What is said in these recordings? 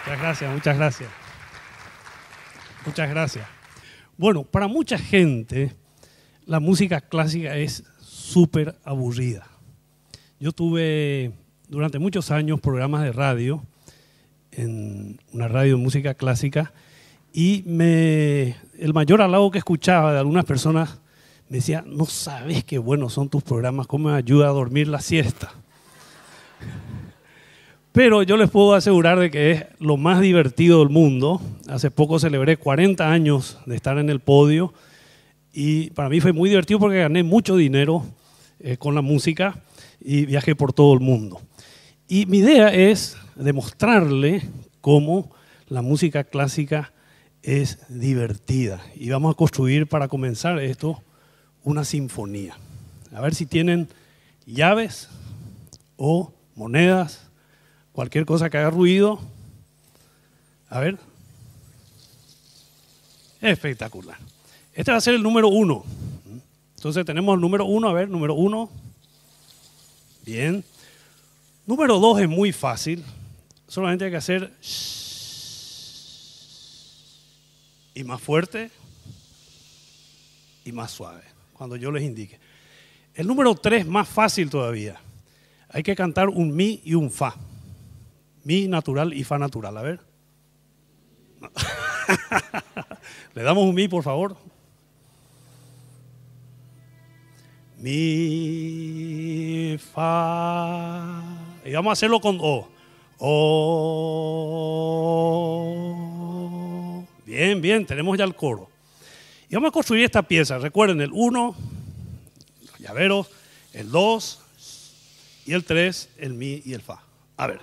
Muchas gracias, muchas gracias. Muchas gracias. Bueno, para mucha gente la música clásica es súper aburrida. Yo tuve durante muchos años programas de radio, en una radio de música clásica, y el mayor halago que escuchaba de algunas personas me decía: no sabes qué buenos son tus programas, cómo me ayuda a dormir la siesta. Pero yo les puedo asegurar de que es lo más divertido del mundo. Hace poco celebré 40 años de estar en el podio y para mí fue muy divertido porque gané mucho dinero con la música y viajé por todo el mundo. Y mi idea es demostrarle cómo la música clásica es divertida. Y vamos a construir, para comenzar esto, una sinfonía. A ver si tienen llaves o monedas, cualquier cosa que haga ruido. A ver. Espectacular. Este va a ser el número 1. Entonces tenemos el número 1. A ver, número 1. Bien. Número 2 es muy fácil. Solamente hay que hacer y más fuerte y más suave cuando yo les indique. El número 3 es más fácil todavía. Hay que cantar un mi y un fa. Mi natural y fa natural. A ver. No. Le damos un mi, por favor. Mi, fa. Y vamos a hacerlo con o. O. Bien, bien, tenemos ya el coro. Y vamos a construir esta pieza. Recuerden, el 1, los llaveros, el 2 y el 3, el mi y el fa. A ver.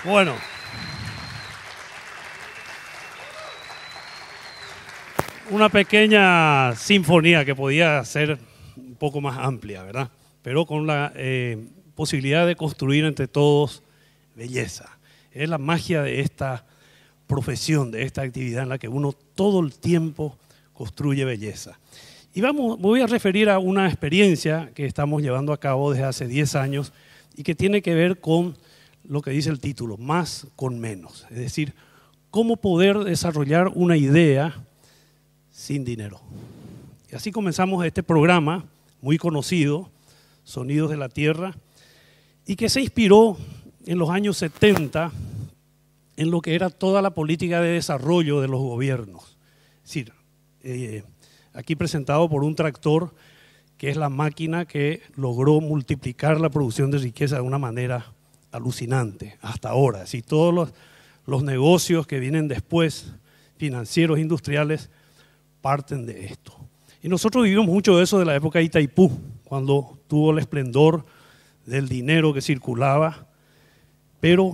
Bueno. Una pequeña sinfonía que podía ser un poco más amplia, ¿verdad? Pero con la posibilidad de construir entre todos belleza. Es la magia de esta profesión, de esta actividad en la que uno todo el tiempo construye belleza. Y me voy a referir a una experiencia que estamos llevando a cabo desde hace 10 años y que tiene que ver con lo que dice el título, más con menos. Es decir, cómo poder desarrollar una idea sin dinero. Y así comenzamos este programa muy conocido, Sonidos de la Tierra, y que se inspiró en los años 70 en lo que era toda la política de desarrollo de los gobiernos. Es decir, aquí presentado por un tractor que es la máquina que logró multiplicar la producción de riqueza de una manera alucinante hasta ahora. Es decir, todos los negocios que vienen después, financieros, industriales, parten de esto. Y nosotros vivimos mucho de eso de la época de Itaipú, cuando tuvo el esplendor del dinero que circulaba, pero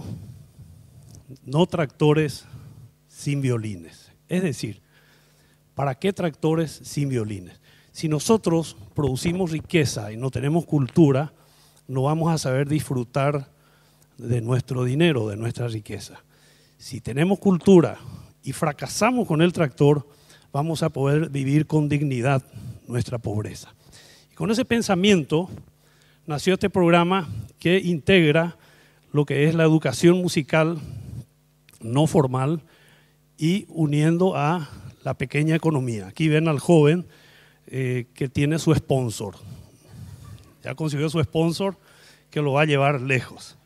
no tractores sin violines. Es decir, ¿para qué tractores sin violines? Si nosotros producimos riqueza y no tenemos cultura, no vamos a saber disfrutar de nuestro dinero, de nuestra riqueza. Si tenemos cultura y fracasamos con el tractor, vamos a poder vivir con dignidad nuestra pobreza. Y con ese pensamiento nació este programa que integra lo que es la educación musical no formal y uniendo a la pequeña economía. Aquí ven al joven que tiene su sponsor. Ya consiguió su sponsor que lo va a llevar lejos.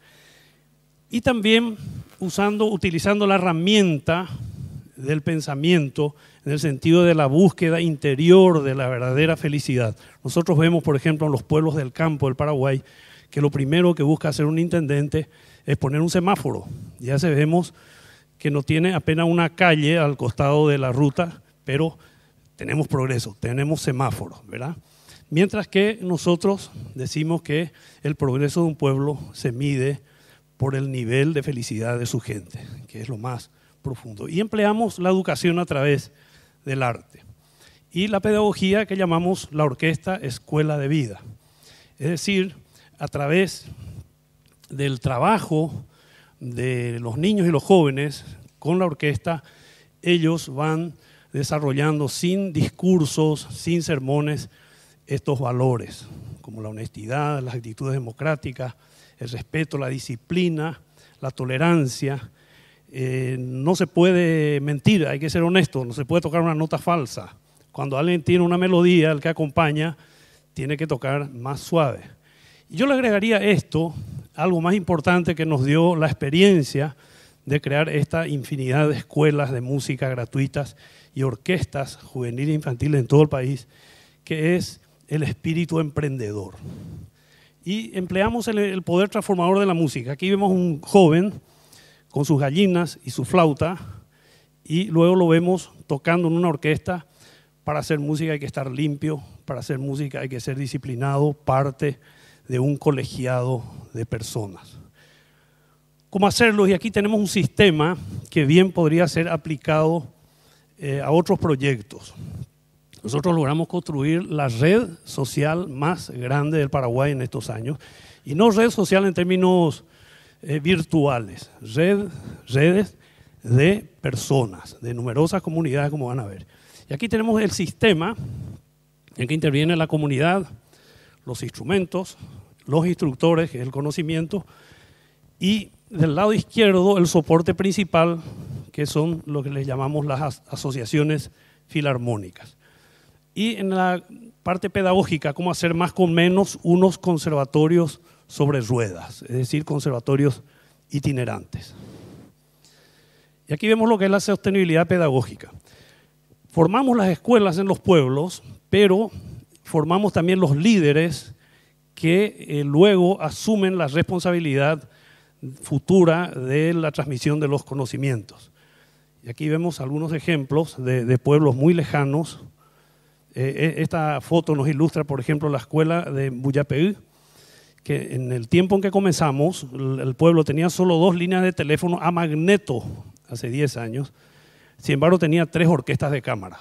Y también utilizando la herramienta del pensamiento en el sentido de la búsqueda interior de la verdadera felicidad. Nosotros vemos, por ejemplo, en los pueblos del campo del Paraguay, que lo primero que busca hacer un intendente es poner un semáforo. Ya vemos que no tiene apenas una calle al costado de la ruta, pero tenemos progreso, tenemos semáforos, ¿verdad? Mientras que nosotros decimos que el progreso de un pueblo se mide por el nivel de felicidad de su gente, que es lo más profundo. Y empleamos la educación a través del arte. Y la pedagogía que llamamos la orquesta escuela de vida. Es decir, a través del trabajo de los niños y los jóvenes con la orquesta, ellos van desarrollando sin discursos, sin sermones, estos valores, como la honestidad, las actitudes democráticas, el respeto, la disciplina, la tolerancia. No se puede mentir, hay que ser honesto, no se puede tocar una nota falsa. Cuando alguien tiene una melodía, el que acompaña tiene que tocar más suave. Y yo le agregaría esto, algo más importante que nos dio la experiencia de crear esta infinidad de escuelas de música gratuitas y orquestas juveniles e infantiles en todo el país, que es el espíritu emprendedor. Y empleamos el poder transformador de la música. Aquí vemos un joven con sus gallinas y su flauta, y luego lo vemos tocando en una orquesta. Para hacer música hay que estar limpio, para hacer música hay que ser disciplinado, parte de un colegiado de personas. ¿Cómo hacerlo? Y aquí tenemos un sistema que bien podría ser aplicado a otros proyectos. Nosotros logramos construir la red social más grande del Paraguay en estos años, y no red social en términos virtuales, redes de personas, de numerosas comunidades, como van a ver. Y aquí tenemos el sistema en que interviene la comunidad, los instrumentos, los instructores, que es el conocimiento, y del lado izquierdo el soporte principal, que son lo que les llamamos las asociaciones filarmónicas. Y en la parte pedagógica, cómo hacer más con menos, unos conservatorios sobre ruedas, es decir, conservatorios itinerantes. Y aquí vemos lo que es la sostenibilidad pedagógica. Formamos las escuelas en los pueblos, pero formamos también los líderes que luego asumen la responsabilidad futura de la transmisión de los conocimientos. Y aquí vemos algunos ejemplos de pueblos muy lejanos. Esta foto nos ilustra, por ejemplo, la escuela de Buyapeú, que en el tiempo en que comenzamos, el pueblo tenía solo 2 líneas de teléfono a magneto hace 10 años. Sin embargo, tenía 3 orquestas de cámara.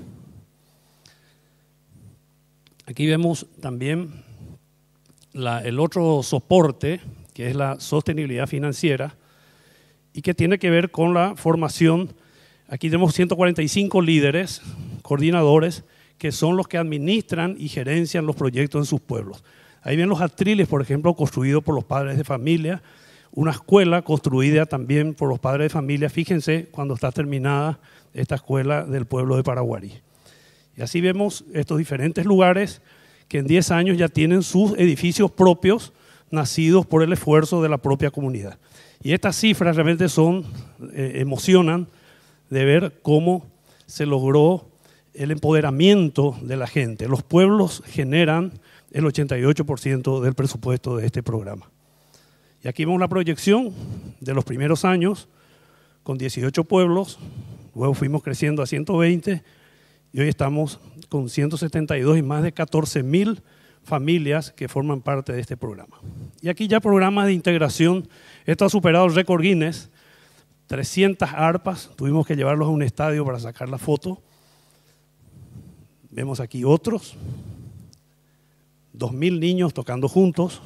Aquí vemos también el otro soporte, que es la sostenibilidad financiera, y que tiene que ver con la formación. Aquí tenemos 145 líderes, coordinadores, que son los que administran y gerencian los proyectos en sus pueblos. Ahí ven los atriles, por ejemplo, construidos por los padres de familia, una escuela construida también por los padres de familia. Fíjense cuando está terminada esta escuela del pueblo de Paraguarí. Y así vemos estos diferentes lugares que en 10 años ya tienen sus edificios propios, nacidos por el esfuerzo de la propia comunidad. Y estas cifras realmente emocionan de ver cómo se logró el empoderamiento de la gente. Los pueblos generan el 88% del presupuesto de este programa. Y aquí vemos la proyección de los primeros años con 18 pueblos, luego fuimos creciendo a 120 y hoy estamos con 172 y más de 14.000 familias que forman parte de este programa. Y aquí ya programas de integración, esto ha superado el récord Guinness, 300 arpas, tuvimos que llevarlos a un estadio para sacar la foto. Vemos aquí otros, 2.000 niños tocando juntos.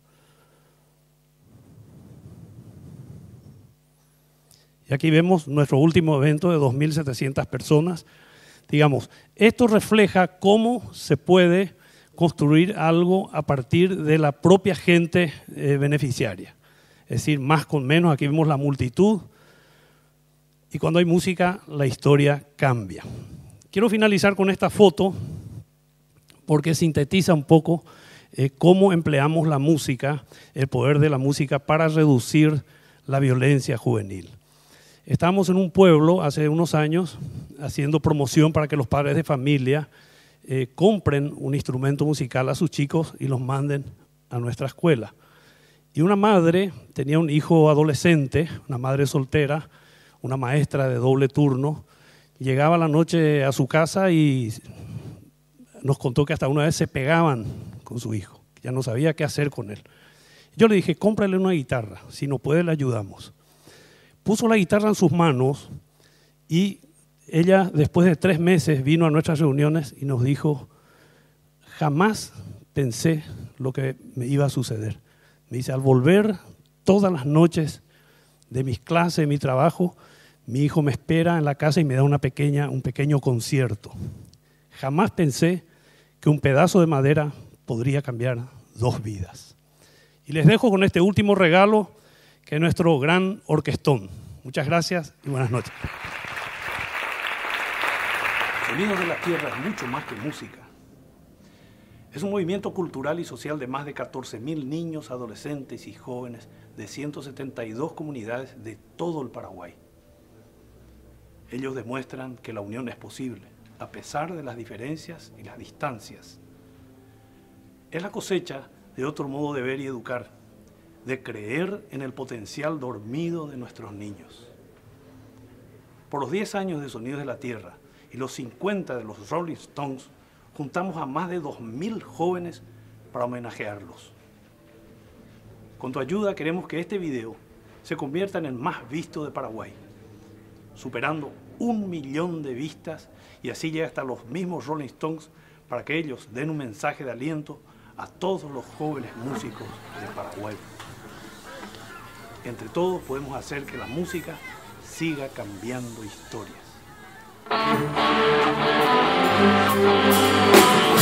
Y aquí vemos nuestro último evento de 2.700 personas. Digamos, esto refleja cómo se puede construir algo a partir de la propia gente beneficiaria. Es decir, más con menos, aquí vemos la multitud. Y cuando hay música, la historia cambia. Quiero finalizar con esta foto porque sintetiza un poco cómo empleamos la música, el poder de la música para reducir la violencia juvenil. Estábamos en un pueblo hace unos años haciendo promoción para que los padres de familia compren un instrumento musical a sus chicos y los manden a nuestra escuela. Y una madre tenía un hijo adolescente, una madre soltera, una maestra de doble turno, llegaba a la noche a su casa y nos contó que hasta una vez se pegaban con su hijo, que ya no sabía qué hacer con él. Yo le dije, cómprale una guitarra, si no puede le ayudamos. Puso la guitarra en sus manos y ella después de 3 meses vino a nuestras reuniones y nos dijo, jamás pensé lo que me iba a suceder. Me dice, al volver todas las noches de mis clases, de mi trabajo, mi hijo me espera en la casa y me da un pequeño concierto. Jamás pensé que un pedazo de madera podría cambiar 2 vidas. Y les dejo con este último regalo, que es nuestro gran orquestón. Muchas gracias y buenas noches. Sonidos de la Tierra es mucho más que música. Es un movimiento cultural y social de más de 14.000 niños, adolescentes y jóvenes de 172 comunidades de todo el Paraguay. Ellos demuestran que la unión es posible, a pesar de las diferencias y las distancias. Es la cosecha de otro modo de ver y educar, de creer en el potencial dormido de nuestros niños. Por los 10 años de Sonidos de la Tierra y los 50 de los Rolling Stones, juntamos a más de 2.000 jóvenes para homenajearlos. Con tu ayuda queremos que este video se convierta en el más visto de Paraguay, superando 1 millón de vistas y así llega hasta los mismos Rolling Stones para que ellos den un mensaje de aliento a todos los jóvenes músicos de Paraguay. Entre todos podemos hacer que la música siga cambiando historias.